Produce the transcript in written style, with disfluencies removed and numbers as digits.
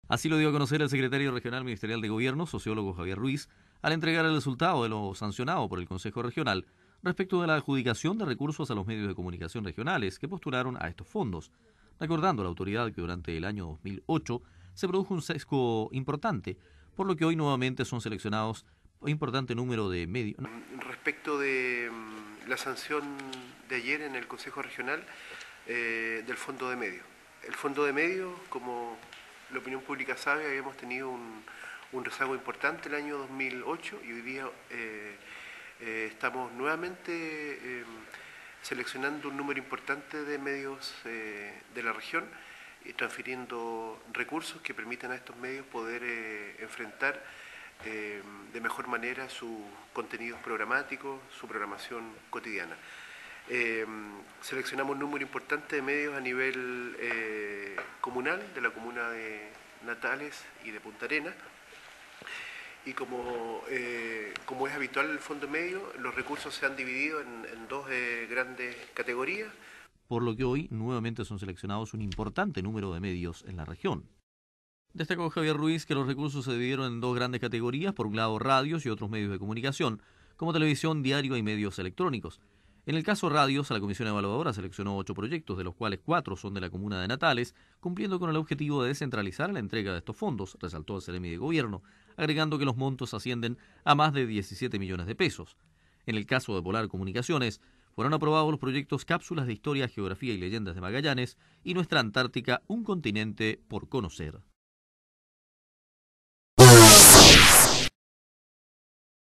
Así lo dio a conocer el secretario regional ministerial de Gobierno, sociólogo Javier Ruiz, al entregar el resultado de lo sancionado por el Consejo Regional respecto de la adjudicación de recursos a los medios de comunicación regionales que postularon a estos fondos, recordando a la autoridad que durante el año 2008 se produjo un sesgo importante, por lo que hoy nuevamente son seleccionados un importante número de medios. Respecto de la sanción de ayer en el Consejo Regional del Fondo de Medios. El Fondo de Medios, como la opinión pública sabe, habíamos tenido un rezago importante el año 2008 y hoy día estamos nuevamente seleccionando un número importante de medios de la región y transfiriendo recursos que permitan a estos medios poder enfrentar de mejor manera sus contenidos programáticos, su programación cotidiana. Seleccionamos un número importante de medios a nivel comunal, de la comuna de Natales y de Punta Arenas, y como es habitual en el Fondo de Medios, los recursos se han dividido en dos grandes categorías. Por lo que hoy nuevamente son seleccionados un importante número de medios en la región. Destacó Javier Ruiz que los recursos se dividieron en dos grandes categorías, por un lado radios y otros medios de comunicación, como televisión, diario y medios electrónicos. En el caso radios, la Comisión Evaluadora seleccionó 8 proyectos, de los cuales 4 son de la comuna de Natales, cumpliendo con el objetivo de descentralizar la entrega de estos fondos, resaltó el Seremi de Gobierno, agregando que los montos ascienden a más de 17 millones de pesos. En el caso de Polar Comunicaciones, fueron aprobados los proyectos Cápsulas de Historia, Geografía y Leyendas de Magallanes y Nuestra Antártica, un continente por conocer.